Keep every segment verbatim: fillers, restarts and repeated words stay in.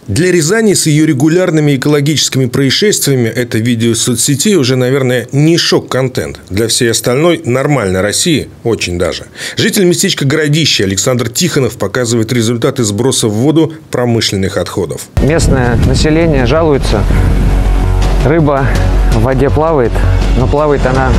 Для Рязани с ее регулярными экологическими происшествиями это видео из соцсетей уже, наверное, не шок-контент. Для всей остальной нормальной России очень даже. Житель местечка Городище Александр Тихонов показывает результаты сброса в воду промышленных отходов. Местное население жалуется. Рыба в воде плавает, но плавает она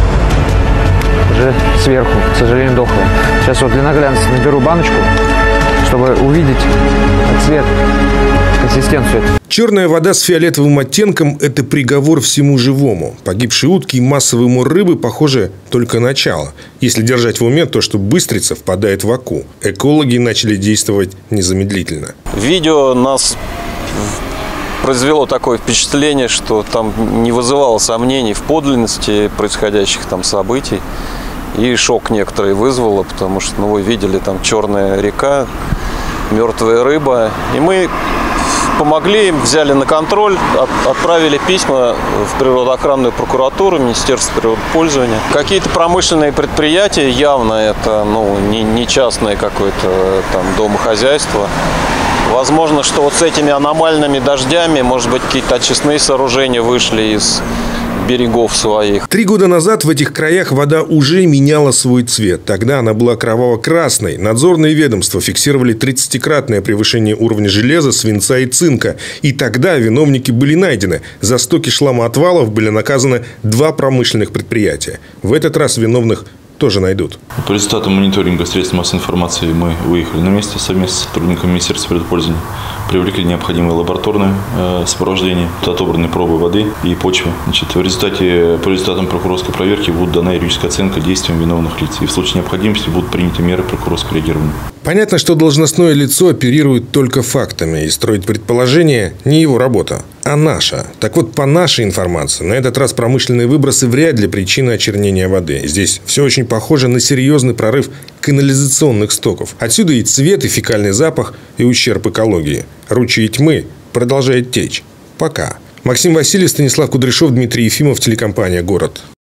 уже сверху, к сожалению, дохлая. Сейчас вот для наглядности наберу баночку, чтобы увидеть цвет, консистенцию. Черная вода с фиолетовым оттенком – это приговор всему живому. Погибшие утки и массовый мор рыбы, похоже, только начало. Если держать в уме то, что Быстрица впадает в Оку. Экологи начали действовать незамедлительно. Видео нас произвело такое впечатление, что там не вызывало сомнений в подлинности происходящих там событий. И шок некоторые вызвало, потому что, ну, вы видели, там черная река, мертвая рыба. И мы помогли им, взяли на контроль, отправили письма в природоохранную прокуратуру, Министерство природопользования. Какие-то промышленные предприятия, явно это, ну, не, не частное какое-то там домохозяйство. Возможно, что вот с этими аномальными дождями, может быть, какие-то очистные сооружения вышли из берегов своих. Три года назад в этих краях вода уже меняла свой цвет. Тогда она была кроваво-красной. Надзорные ведомства фиксировали тридцатикратное превышение уровня железа, свинца и цинка. И тогда виновники были найдены. За сто кишламоотвалов были наказаны два промышленных предприятия. В этот раз виновных тоже найдут. По результатам мониторинга средств массовой информации мы выехали на место совместно с сотрудниками Министерства природопользования, привлекли необходимое лабораторное э, сопровождение, отобраны пробы воды и почвы. Значит, в результате, по результатам прокурорской проверки будет дана юридическая оценка действиям виновных лиц. И в случае необходимости будут приняты меры прокурорского реагирования. Понятно, что должностное лицо оперирует только фактами, и строить предположения не его работа, а наша. Так вот, по нашей информации, на этот раз промышленные выбросы вряд ли причина очернения воды. Здесь все очень похоже на серьезный прорыв канализационных стоков. Отсюда и цвет, и фекальный запах, и ущерб экологии. Ручей тьмы продолжает течь. Пока. Максим Васильев, Станислав Кудряшов, Дмитрий Ефимов, телекомпания «Город».